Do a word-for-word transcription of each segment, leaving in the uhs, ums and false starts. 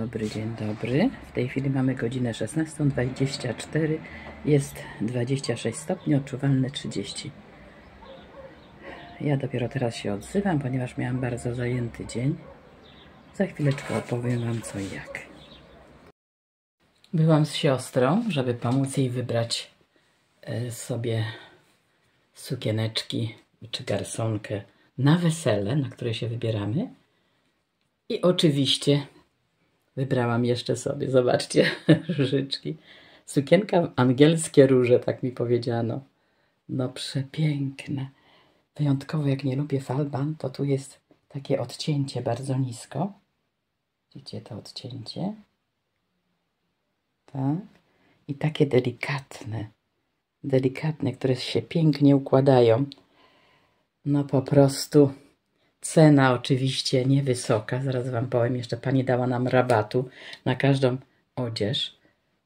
dobry, dzień dobry. W tej chwili mamy godzinę szesnastą dwadzieścia cztery. Jest dwadzieścia sześć stopni, odczuwalne trzydzieści. Ja dopiero teraz się odzywam, ponieważ miałam bardzo zajęty dzień. Za chwileczkę opowiem Wam co i jak. Byłam z siostrą, żeby pomóc jej wybrać sobie sukieneczki czy garsonkę na wesele, na które się wybieramy. I oczywiście wybrałam jeszcze sobie, zobaczcie, różyczki. Sukienka angielskie róże, tak mi powiedziano. No przepiękna. Wyjątkowo jak nie lubię falban, to tu jest takie odcięcie bardzo nisko. Widzicie to odcięcie? Tak. I takie delikatne, delikatne, które się pięknie układają. No po prostu cena oczywiście niewysoka. Zaraz Wam powiem, jeszcze pani dała nam rabatu na każdą odzież.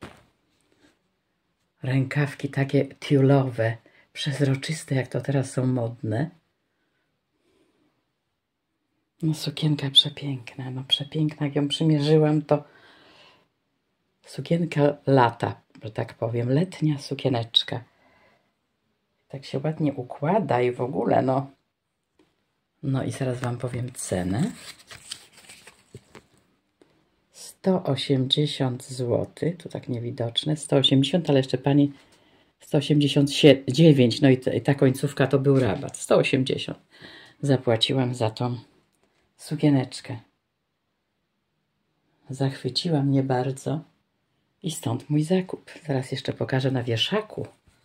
Rękawki takie tiulowe, przezroczyste, jak to teraz są modne. No sukienka przepiękna, no przepiękna. Jak ją przymierzyłam, to sukienka lata, że tak powiem. Letnia sukieneczka. Tak się ładnie układa i w ogóle, no. No i zaraz Wam powiem cenę. sto osiemdziesiąt złotych, tu tak niewidoczne, sto osiemdziesiąt, ale jeszcze pani sto osiemdziesiąt dziewięć, no i ta, i ta końcówka to był rabat, sto osiemdziesiąt zapłaciłam za tą sukieneczkę. Zachwyciła mnie bardzo i stąd mój zakup. Zaraz jeszcze pokażę na wieszaku.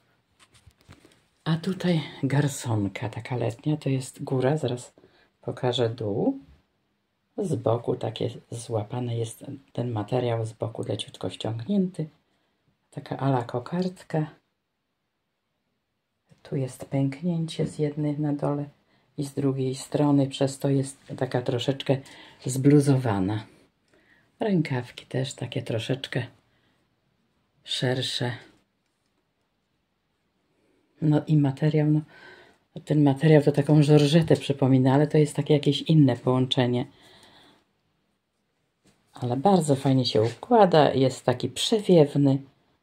A tutaj garsonka taka letnia, to jest góra, zaraz pokażę dół. Z boku takie złapane jest ten materiał, z boku leciutko ściągnięty. Taka ala kokardka. Tu jest pęknięcie z jednej na dole i z drugiej strony, przez to jest taka troszeczkę zbluzowana. Rękawki też takie troszeczkę szersze. No i materiał, no ten materiał to taką żorżetę przypomina, ale to jest takie jakieś inne połączenie. Ale bardzo fajnie się układa, jest taki przewiewny.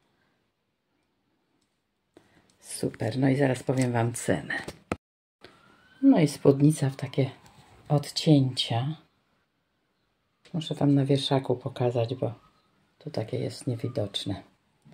Super, no i zaraz powiem Wam cenę. No i spódnica w takie odcięcia. Muszę Wam na wieszaku pokazać, bo tu takie jest niewidoczne.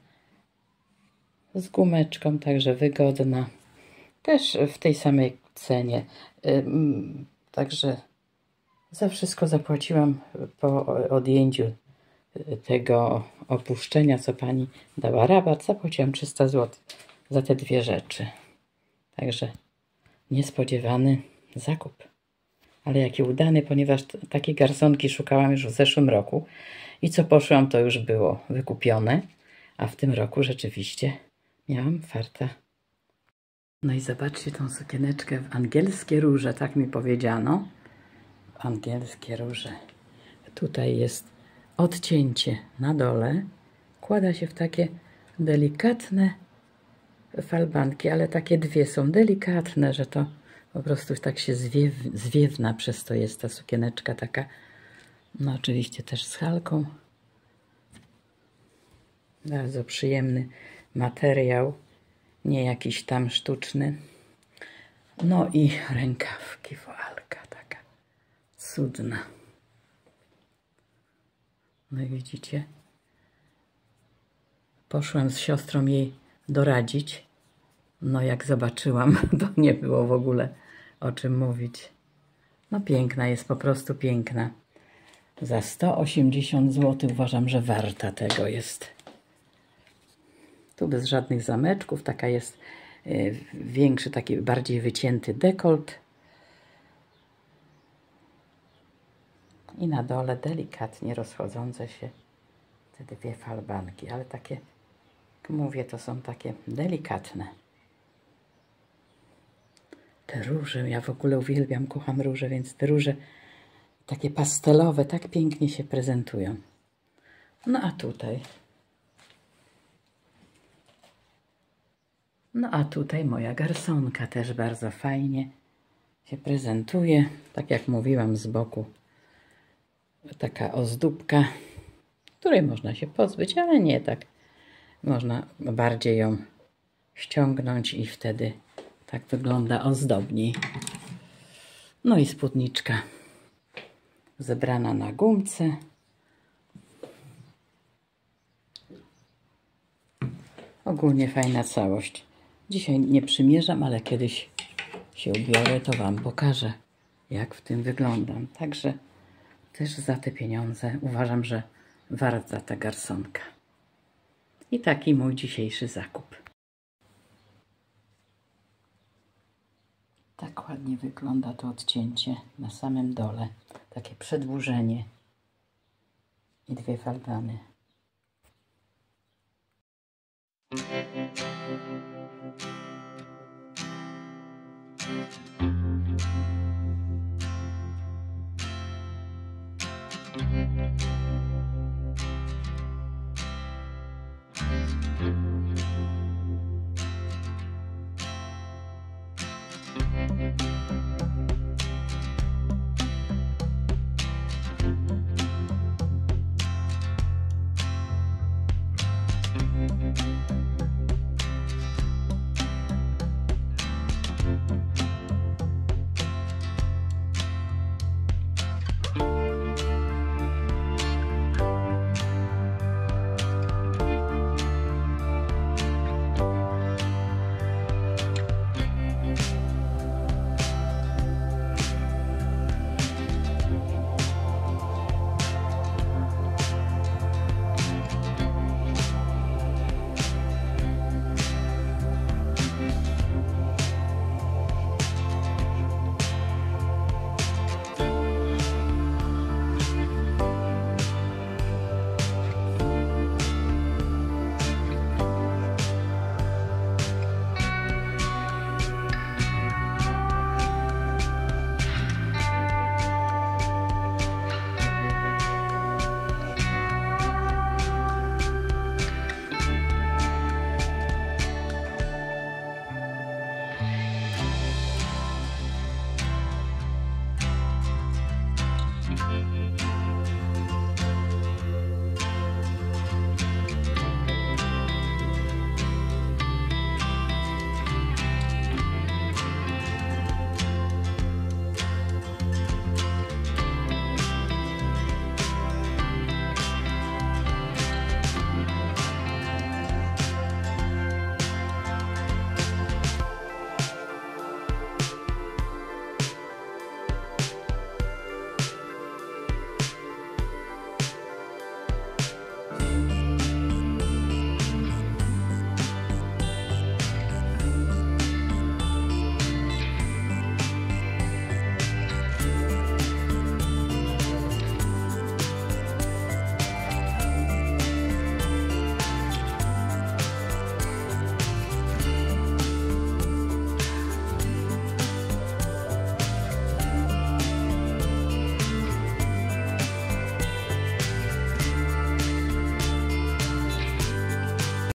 Z gumeczką, także wygodna. Też w tej samej cenie. Także za wszystko zapłaciłam po odjęciu tego opuszczenia, co pani dała rabat. Zapłaciłam trzysta złotych za te dwie rzeczy. Także niespodziewany zakup. Ale jaki udany, ponieważ takie garsonki szukałam już w zeszłym roku. I co poszłam, to już było wykupione. A w tym roku rzeczywiście miałam farta. No i zobaczcie tą sukieneczkę w angielskie róże, tak mi powiedziano. Angielskie róże. Tutaj jest odcięcie na dole. Kłada się w takie delikatne falbanki, ale takie dwie są delikatne, że to po prostu tak się zwiew, zwiewna, przez to jest ta sukieneczka taka. No oczywiście też z halką. Bardzo przyjemny materiał, nie jakiś tam sztuczny. No i rękawki, woalka taka cudna. No i widzicie, poszłam z siostrą jej doradzić. No jak zobaczyłam, to nie było w ogóle o czym mówić. No piękna jest, po prostu piękna. Za sto osiemdziesiąt złotych uważam, że warta tego jest. Tu bez żadnych zameczków, taka jest y, większy, taki bardziej wycięty dekolt. I na dole delikatnie rozchodzące się te dwie falbanki, ale takie, jak mówię, to są takie delikatne. Te róże, ja w ogóle uwielbiam, kocham róże, więc te róże takie pastelowe tak pięknie się prezentują. No a tutaj... No a tutaj moja garsonka też bardzo fajnie się prezentuje. Tak jak mówiłam, z boku taka ozdóbka której można się pozbyć, ale nie tak. Można bardziej ją ściągnąć i wtedy tak wygląda ozdobniej. No i spódniczka zebrana na gumce. Ogólnie fajna całość. Dzisiaj nie przymierzam, ale kiedyś się ubiorę, to Wam pokażę, jak w tym wyglądam. Także też za te pieniądze uważam, że warta ta garsonka. I taki mój dzisiejszy zakup. Tak ładnie wygląda to odcięcie na samym dole. Takie przedłużenie i dwie faldany.